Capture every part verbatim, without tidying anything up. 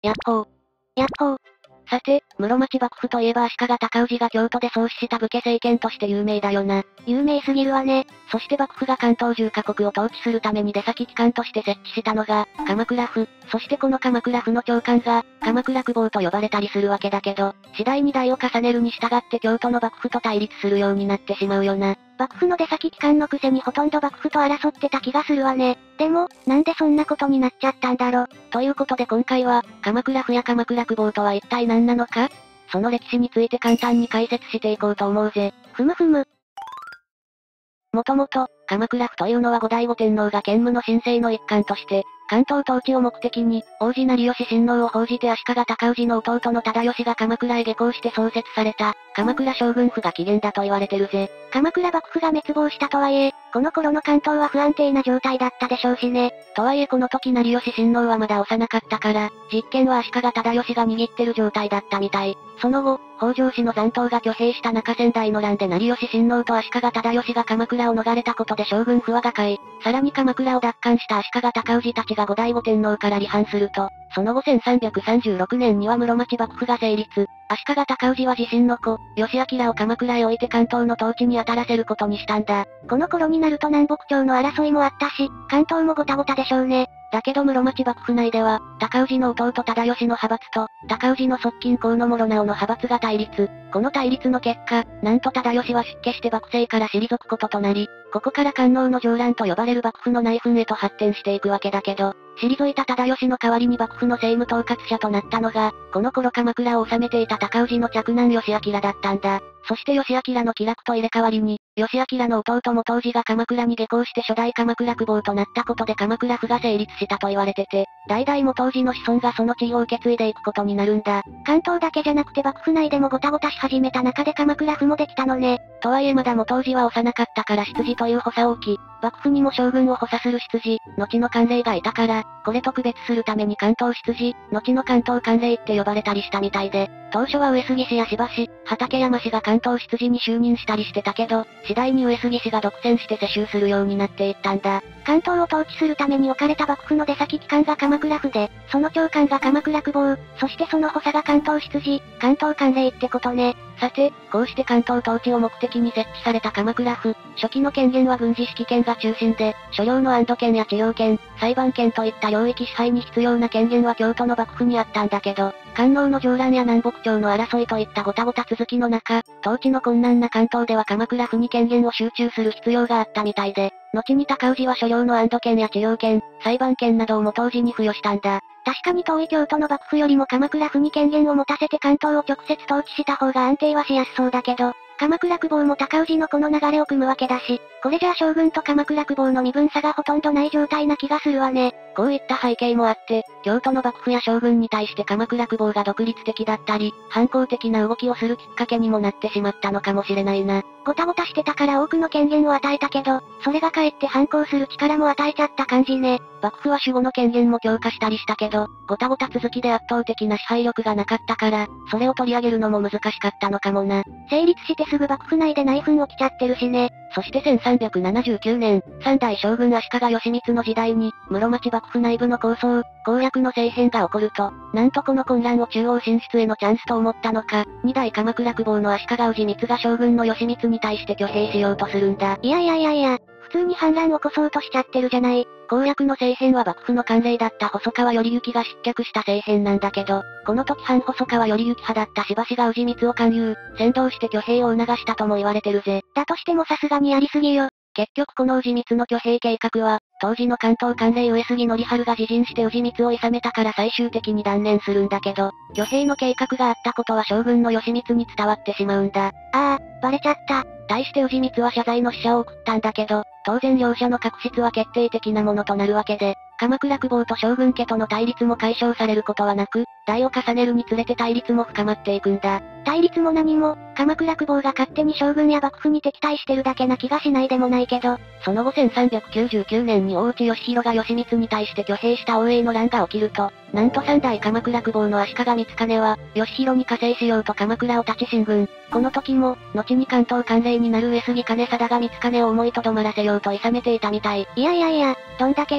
やっほー。 やっほー。 さて、室町幕府といえば足利尊氏が京都で創始した武家政権として有名だよな。 有名すぎるわね。 そして幕府が関東じゅうカ国を統治するために出先機関として設置したのが、鎌倉府。そしてこの鎌倉府の長官が、鎌倉久保と呼ばれたりするわけだけど、次第に代を重ねるに従って京都の幕府と対立するようになってしまうよな。 幕府の出先機関のくせにほとんど幕府と争ってた気がするわね。でも、なんでそんなことになっちゃったんだろ。 ということで今回は、鎌倉府や鎌倉久保とは一体何なのか、その歴史について簡単に解説していこうと思うぜ。 ふむふむ。 もともと、鎌倉府というのは後醍醐天皇が建武の神聖の一環として、関東統治を目的に、王子成吉親王を奉じて足利尊氏の弟の忠義が鎌倉へ下校して創設された、鎌倉将軍府が起源だと言われてるぜ。 鎌倉幕府が滅亡したとはいえ、この頃の関東は不安定な状態だったでしょうしね。 とはいえこの時成吉親王はまだ幼かったから、実権は足利忠義が握ってる状態だったみたい。その後、北条氏の残党が挙兵した中仙台の乱で成吉親王と足利忠義が鎌倉を逃れたことで将軍府は瓦解。さらに鎌倉を奪還した足利尊氏たちが後醍醐天皇から離反すると、その後せんさんびゃくさんじゅうろくねんには室町幕府が成立。足利尊氏は自身の子、義昭を鎌倉へ置いて関東の統治に当たらせることにしたんだ。 この頃になると南北朝の争いもあったし、関東もごたごたでしょうね。 だけど室町幕府内では、尊氏の弟忠義の派閥と、尊氏の側近河野諸直の派閥が対立。この対立の結果、なんと忠義は出家して幕政から退くこととなり、ここから官能の上乱と呼ばれる幕府の内紛へと発展していくわけだけど、退いた忠義の代わりに幕府の政務統括者となったのが、この頃鎌倉を治めていた尊氏の嫡男義昭だったんだ。そして義昭の気楽と入れ替わりに、義昭の弟元氏が鎌倉に下校して初代鎌倉久保となったことで鎌倉府が成立したと言われてて、代々元氏の子孫がその地位を受け継いでいくことになるんだ。 関東だけじゃなくて幕府内でもごたごたし始めた中で鎌倉府もできたのね。 とはいえまだ元氏は幼かったから執事という補佐を置き、幕府にも将軍を補佐する執事、後の官令がいたから、これと区別するために関東執事、後の関東官令って呼ばれたりしたみたいで、当初は上杉氏や柴氏、畠山氏が関東執事に就任したりしてたけど、次第に上杉氏が独占して世襲するようになっていったんだ。 関東を統治するために置かれた幕府の出先機関が鎌倉府で、その長官が鎌倉久保、そしてその補佐が関東執事、関東官令ってことね。 さて、こうして関東統治を目的に設置された鎌倉府、初期の権限は軍事指揮権が中心で、所領の安堵権や治療権、裁判権といった領域支配に必要な権限は京都の幕府にあったんだけど、官能の上乱や南北朝の争いといったごたごた続きの中、統治の困難な関東では鎌倉府に権限を集中する必要があったみたいで、後に高氏は所領の安堵権や治療権、裁判権などを元氏に付与したんだ。 確かに遠い京都の幕府よりも鎌倉府に権限を持たせて関東を直接統治した方が安定はしやすそうだけど、鎌倉久保も高氏のこの流れを組むわけだし、これじゃあ将軍と鎌倉久保の身分差がほとんどない状態な気がするわね。 こういった背景もあって、京都の幕府や将軍に対して鎌倉久保が独立的だったり、反抗的な動きをするきっかけにもなってしまったのかもしれないな。 ごたごたしてたから多くの権限を与えたけど、それがかえって反抗する力も与えちゃった感じね。 幕府は守護の権限も強化したりしたけど、ごたごた続きで圧倒的な支配力がなかったから、それを取り上げるのも難しかったのかもな。 成立してすぐ幕府内で内紛起きちゃってるしね。 そしてせんさんびゃくななじゅうきゅうねん、三代将軍足利義満の時代に、室町幕府内部の構想、攻略の政変が起こると、なんとこの混乱を中央進出へのチャンスと思ったのか、二代鎌倉久保の足利氏光が将軍の義満に対して挙兵しようとするんだ。 いやいやいやいや、普通に反乱を起こそうとしちゃってるじゃない。 攻略の政変は幕府の官令だった細川頼之が失脚した政変なんだけど、この時反細川頼之派だった柴氏が氏光を勧誘、先導して挙兵を促したとも言われてるぜ。 だとしてもさすがにやりすぎよ。 結局この氏光の挙兵計画は、当時の関東官令上杉則春が自陣して氏光を諌めたから最終的に断念するんだけど、挙兵の計画があったことは将軍の義満に伝わってしまうんだ。 ああ、バレちゃった。 対して氏光は謝罪の使者を送ったんだけど、当然両者の確執は決定的なものとなるわけで、鎌倉久保と将軍家との対立も解消されることはなく、代を重ねるにつれて対立も深まっていくんだ。 対立も何も、鎌倉久保が勝手に将軍や幕府に敵対してるだけな気がしないでもないけど、 その後せんさんびゃくきゅうじゅうきゅうねんに大内義弘が義満に対して挙兵した応永の乱が起きると、なんと三代鎌倉久保の足利光兼は、義弘に加勢しようと鎌倉を立ち進軍。この時も、後に関東官令になる上杉兼定が光兼を思いとどまらせようと諌めていたみたい。 いやいやいや、どんだけよ。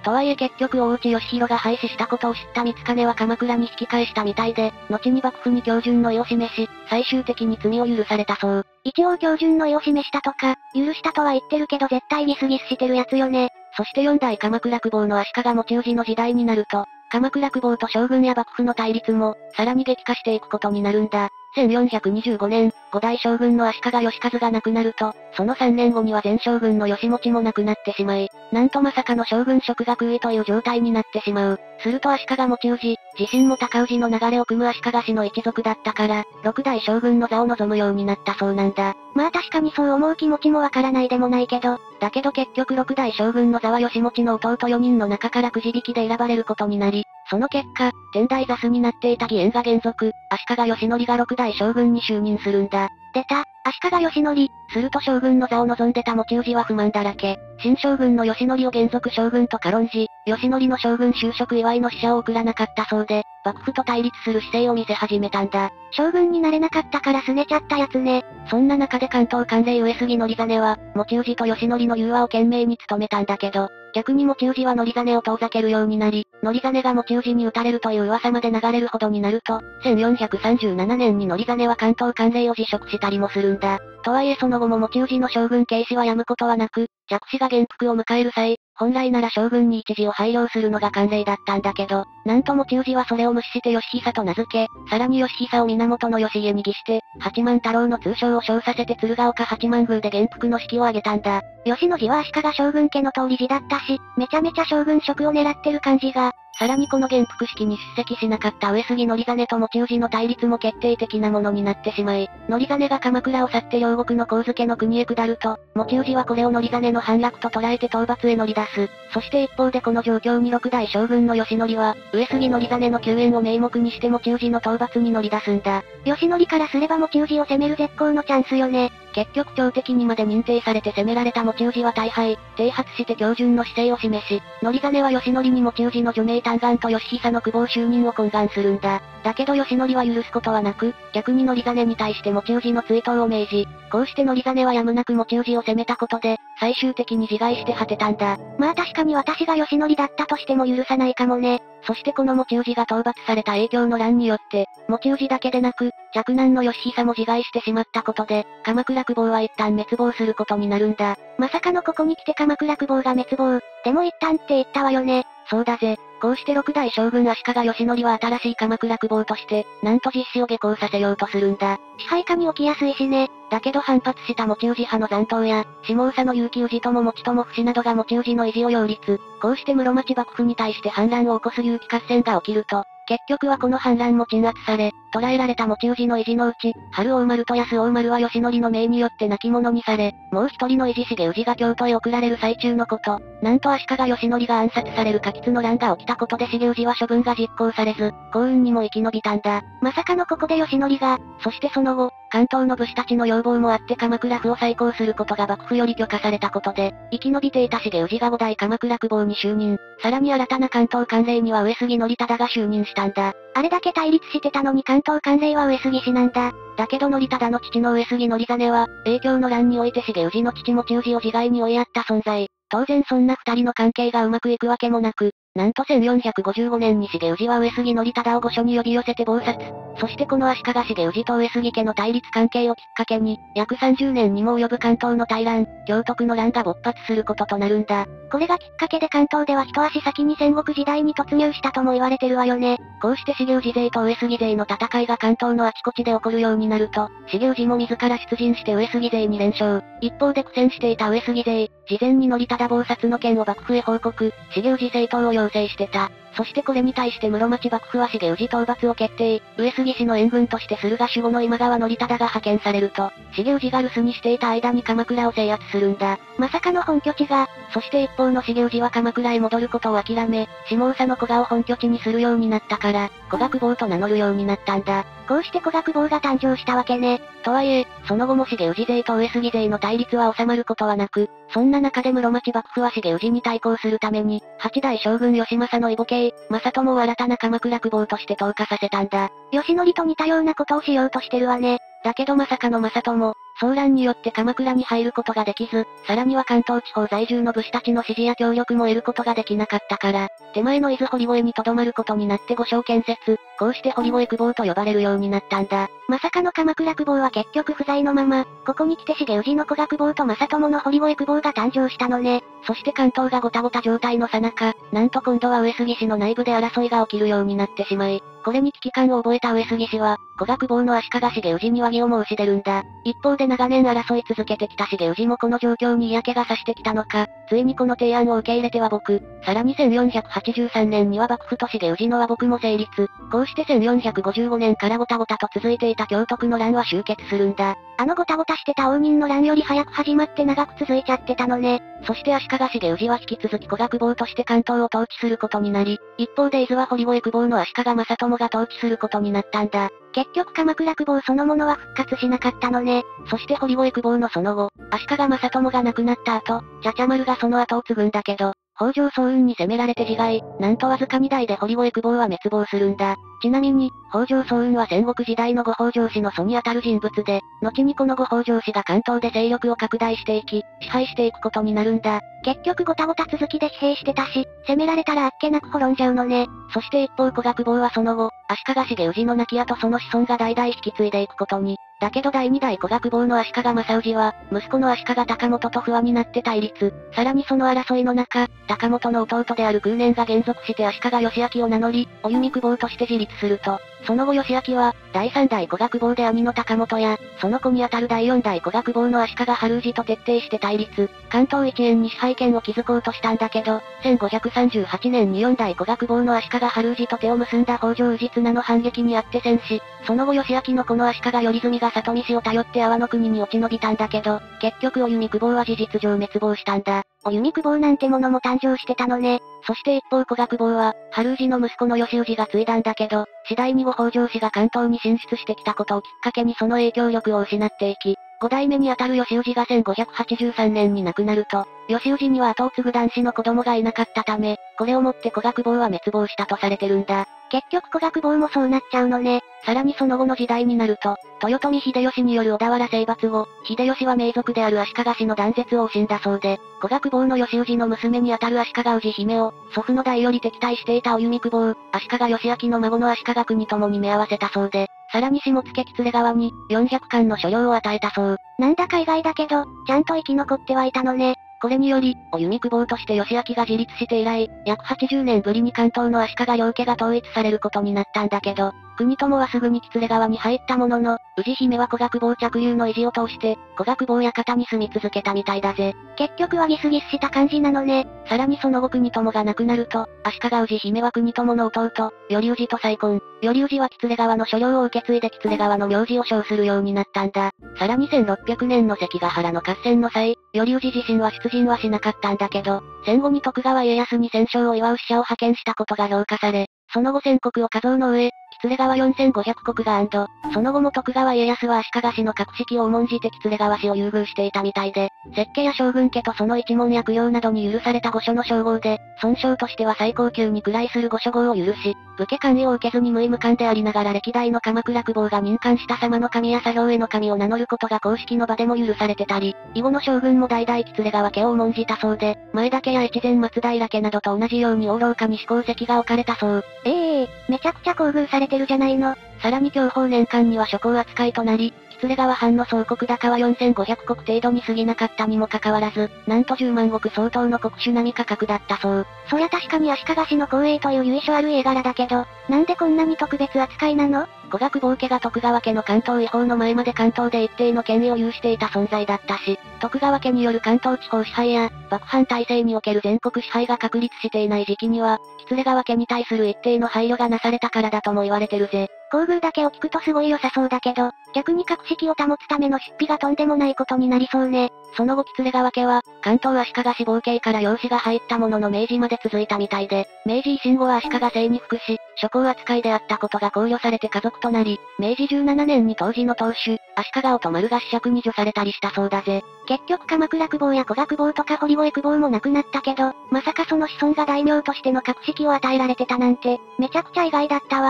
とはいえ結局大内義弘が廃止したことを知った光金は鎌倉に引き返したみたいで、後に幕府に恭順の意を示し、最終的に罪を許されたそう。 一応恭順の意を示したとか、許したとは言ってるけど絶対ギスギスしてるやつよね。 そしてよん代鎌倉久保の足利持氏の時代になると、鎌倉久保と将軍や幕府の対立も、さらに激化していくことになるんだ。せんよんひゃくにじゅうごねん、ご代将軍の足利義和が亡くなると、そのさんねんごには前将軍の義持も亡くなってしまい、なんとまさかの将軍職が空位という状態になってしまう。すると足利持氏、自身も高氏の流れを組む足利氏の一族だったから、ろく代将軍の座を望むようになったそうなんだ。 まあ確かにそう思う気持ちもわからないでもないけど、 だけど結局ろく代将軍の座は義持の弟よにんの中からくじ引きで選ばれることになり、その結果、天台座主になっていた義援が現属、足利義則がろく代将軍に就任するんだ。 出た、足利義則。 すると将軍の座を望んでた持氏は不満だらけ。新将軍の義則を現属将軍と軽んじ、義則の将軍就職祝いの使者を送らなかったそうで、幕府と対立する姿勢を見せ始めたんだ。 将軍になれなかったから拗ねちゃったやつね。 そんな中で関東管領上杉則実は、持氏と義則の融和を懸命に努めたんだけど、逆に持氏は則実を遠ざけるようになり、則実が持氏に撃たれるという噂まで流れるほどになると、せんよんひゃくさんじゅうななねんに則実は関東管領を辞職したりもするんだ。とはいえその後も持氏の将軍軽視はやむことはなく、嫡子が元服を迎える際、本来なら将軍に一時を配慮するのが慣例だったんだけど、なんと持氏はそれを無視して義久と名付け、さらに義久を源義家に義して、八幡太郎の通称を称させて鶴岡八幡宮で元服の式を挙げたんだ。 義の字は足利将軍家の通り字だったし、めちゃめちゃ将軍職を狙ってる感じが、 さらにこの元服式に出席しなかった上杉則実と持氏の対立も決定的なものになってしまい、則実が鎌倉を去って両国の神付の国へ下ると、持氏はこれを則実の反落と捉えて討伐へ乗り出す。そして一方でこの状況にろく代将軍の義則は、上杉則実の救援を名目にして持氏の討伐に乗り出すんだ。 義則からすれば持氏を攻める絶好のチャンスよね。 結局朝敵にまで認定されて攻められた持氏は大敗、剃髪して恭順の姿勢を示し、則実は義則に持氏の除名嘆願と義久の久保就任を懇願するんだ。だけど義則は許すことはなく、逆に則実に対して持氏の追悼を命じ、こうして則実はやむなく持氏を攻めたことで、最終的に自害して果てたんだ。 まあ確かに私が義則だったとしても許さないかもね。 そしてこの持氏が討伐された影響の乱によって、持氏だけでなく、嫡男の義久も自害してしまったことで、鎌倉久保は一旦滅亡することになるんだ。 まさかのここに来て鎌倉久保が滅亡。でも一旦って言ったわよね。 そうだぜ。こうしてろく代将軍足利義則は新しい鎌倉久保として、なんと実施を下校させようとするんだ。 支配下に起きやすいしね。 だけど反発した持氏派の残党や、下総の結城氏とも持友不死などが持氏の維持を擁立。こうして室町幕府に対して反乱を起こす結城合戦が起きると、結局はこの反乱も鎮圧され、捕らえられた持氏の維持のうち、春大丸と安大丸は義則の命によって亡き者にされ、もう一人の維持重氏が京都へ送られる最中のこと。なんと足利義則が暗殺される過吉の乱が起きたことで重氏は処分が実行されず、幸運にも生き延びたんだ。 まさかのここで義則が、 そしてその後、関東の武士たちの要望もあって鎌倉府を再興することが幕府より許可されたことで、生き延びていた重氏がご代鎌倉久保に就任。さらに新たな関東管領には上杉則忠が就任したんだ。 あれだけ対立してたのに関東管領は上杉氏なんだ。 だけど則忠の父の上杉則実は、影響の乱において重氏の父持氏を自害に追いやった存在。当然そんな二人の関係がうまくいくわけもなく、なんとせんよんひゃくごじゅうごねんに重氏は上杉則忠を御所に呼び寄せて謀殺。そしてこの足利重氏と上杉家の対立関係をきっかけに、約さんじゅうねんにも及ぶ関東の大乱、京徳の乱が勃発することとなるんだ。 これがきっかけで関東では一足先に戦国時代に突入したとも言われてるわよね。 こうして重氏勢と上杉勢の戦いが関東のあちこちで起こるようになると、重氏も自ら出陣して上杉勢に連勝。一方で苦戦していた上杉勢、事前に則忠謀殺の件を幕府へ報告、重氏正当を要請してた。そしてこれに対して室町幕府は重氏討伐を決定。上杉氏の援軍として駿河守護の今川則忠が派遣されると、重氏が留守にしていた間に鎌倉を制圧するんだ。 まさかの本拠地が、 そして一方の重氏は鎌倉へ戻ることを諦め、下総の古賀を本拠地にするようになったから、古賀久保と名乗るようになったんだ。 こうして古賀久保が誕生したわけね。 とはいえ、その後も重氏勢と上杉勢の対立は収まることはなく、そんな中で室町幕府は重氏に対抗するために、八代将軍義政の異母系、正友を新たな鎌倉久保として投下させたんだ。 義則と似たようなことをしようとしてるわね。 だけどまさかの正友、騒乱によって鎌倉に入ることができず、さらには関東地方在住の武士たちの支持や協力も得ることができなかったから、手前の伊豆堀越に留まることになって御所建設、こうして堀越久保と呼ばれるようになったんだ。 まさかの鎌倉久保は結局不在のまま、ここに来て重氏の子が久保と正友の堀越久保が誕生したのね。 そして関東がごたごた状態の最中、なんと今度は上杉氏の内部で争いが起きるようになってしまい、これに危機感を覚えた上杉氏は、子が久保の足利重氏に和議を申し出るんだ。一方で長年争い続けてきた重氏もこの状況に嫌気がさしてきたのか、ついにこの提案を受け入れて和睦。さらにせんよんひゃくはちじゅうさんねんには幕府と重氏の和睦も成立。こうしてせんよんひゃくごじゅうごねんからごたごたと続いていた京徳の乱は終結するんだ。 あのごたごたしてた応仁の乱より早く始まって長く続いちゃってたのね。 そして足利重氏は引き続き古学坊として関東を統治することになり、一方で伊豆は堀越久保の足利正友が統治することになったんだ。 結局鎌倉久保そのものは復活しなかったのね。 そして堀越久保のその後、足利正友が亡くなった後、茶々丸がその後を継ぐんだけど、北条早雲に攻められて自害、なんとわずかに代で堀越久保は滅亡するんだ。ちなみに、北条早雲は戦国時代の後北条氏の祖にあたる人物で、後にこの後北条氏が関東で勢力を拡大していき、支配していくことになるんだ。 結局ごたごた続きで疲弊してたし、攻められたらあっけなく滅んじゃうのね。 そして一方古学坊はその後、足利重氏の亡き後その子孫が代々引き継いでいくことに。だけど第二代古学坊の足利正氏は、息子の足利高元と不和になって対立。さらにその争いの中、高元の弟である空年が現属して足利義昭を名乗り、お弓久保として自立すると、その後義昭は、第三代古学坊で兄の高元や、その子にあたる第四代古学坊の足利春氏と徹底して対立。関東一円に支配権を築こうとしたんだけど、せんごひゃくさんじゅうはちねんに四代古学坊の足利春氏と手を結んだ北条氏綱の反撃にあって戦死。その後義昭のこの足利頼純が里見氏を頼って阿波の国に落ち延びたんだけど、結局お弓久保は事実上滅亡したんだ。 お弓久保なんてものも誕生してたのね。 そして一方古学坊は、春氏の息子の義氏が継いだんだけど、次第に後北条氏が関東に進出してきたことをきっかけにその影響力を失っていき、五代目にあたる義氏がせんごひゃくはちじゅうさんねんに亡くなると、義氏には後を継ぐ男子の子供がいなかったため、これをもって古学坊は滅亡したとされてるんだ。 結局古学坊もそうなっちゃうのね。 さらにその後の時代になると、豊臣秀吉による小田原征伐後、秀吉は名族である足利氏の断絶を惜しんだそうで、古学坊の義氏の娘にあたる足利氏姫を、祖父の代より敵対していたお弓久保、足利義昭の孫の足利国ともに目合わせたそうで、さらに下野喜連川に、よんひゃくかんの所領を与えたそう。 なんだか意外だけど、ちゃんと生き残ってはいたのね。 これにより、お弓久保として義昭が自立して以来、約はちじゅうねんぶりに関東の足利両家が統一されることになったんだけど、国友はすぐに喜連川に入ったものの、氏姫は古学坊着流の意地を通して、古学坊館に住み続けたみたいだぜ。 結局はギスギスした感じなのね。 さらにその後国友が亡くなると、足利氏姫は国友の弟、頼氏と再婚。頼氏は喜連川の所領を受け継いで喜連川の名字を称するようになったんだ。さらにせんろっぴゃくねんの関ヶ原の合戦の際、頼氏自身は出陣はしなかったんだけど、戦後に徳川家康に戦勝を祝う使者を派遣したことが評価され、その後戦国を数の上、喜連川よんせんごひゃくこくが安堵。その後も徳川家康は足利氏の格式を重んじて喜連川氏を優遇していたみたいで、摂家や将軍家とその一門や供養などに許された御所の称号で、尊称としては最高級に位する御所号を許し、武家官位を受けずに無位無官でありながら歴代の鎌倉久保が任官した様の神や作業への神を名乗ることが公式の場でも許されてたり、以後の将軍も代々喜連川家を重んじたそうで、前田家や越前松平家などと同じように王老家に始皇石が置かれたそう。 ええー、めちゃくちゃ厚遇されてるじゃないの。 さらに享保年間には諸侯扱いとなり、喜連川藩の総国高はよんせんごひゃくこく程度に過ぎなかったにもかかわらず、なんとじゅうまん石相当の国主並み価格だったそう。 そりゃ確かに足利氏の光栄という由緒ある家柄だけど、なんでこんなに特別扱いなの？ 古学坊家が徳川家の関東違法の前まで関東で一定の権威を有していた存在だったし、徳川家による関東地方支配や、幕藩体制における全国支配が確立していない時期には、喜連川家に対する一定の配慮がなされたからだとも言われてるぜ。 厚遇だけを聞くとすごい良さそうだけど、逆に格式を保つための出費がとんでもないことになりそうね。 その後喜連川家は、関東足利志望系から養子が入ったものの明治まで続いたみたいで、明治維新後は足利姓に服し、諸侯扱いであったことが考慮されて家族となり、明治じゅうななねんに当時の当主、足利を丸が子爵に除されたりしたそうだぜ。 結局鎌倉久保や古学坊とか堀越久保も亡くなったけど、まさかその子孫が大名としての格式を与えられてたなんて、めちゃくちゃ意外だったわ。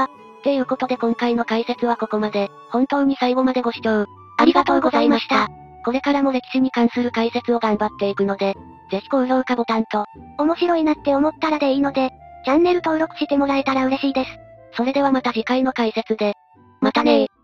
っていうことで今回の解説はここまで。本当に最後までご視聴ありがとうございました。これからも歴史に関する解説を頑張っていくので、ぜひ高評価ボタンと、 面白いなって思ったらでいいので、チャンネル登録してもらえたら嬉しいです。 それではまた次回の解説で。またねー。